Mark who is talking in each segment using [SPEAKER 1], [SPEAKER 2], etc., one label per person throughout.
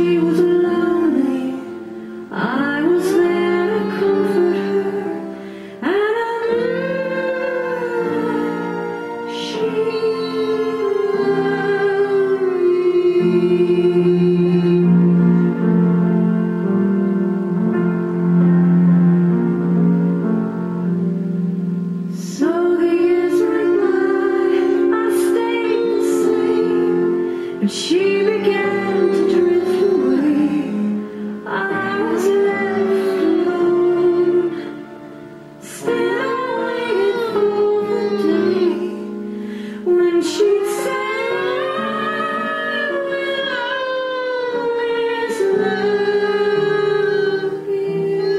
[SPEAKER 1] she was lonely, I was there to comfort her, and I knew she loved me. So the years went by, I stayed the same, but she began to drift away. I was left alone. Still I waited for the day when she'd say, "I will always love you."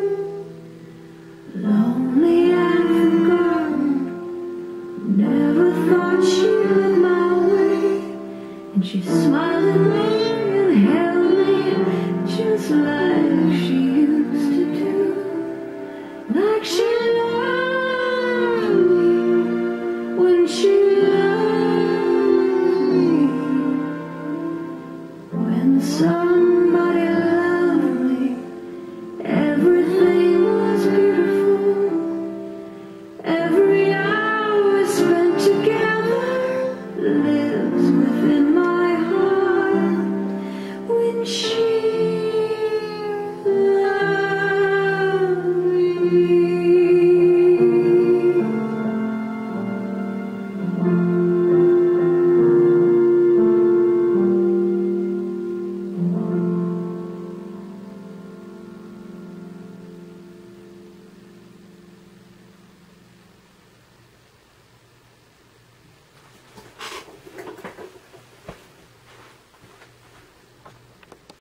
[SPEAKER 1] Lonely and forgotten, never thought she'd look my way. And she smiled at me and held me just like